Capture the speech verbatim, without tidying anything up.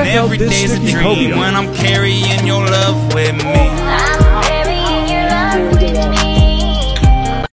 Every day's a dream when I'm carrying your love with me.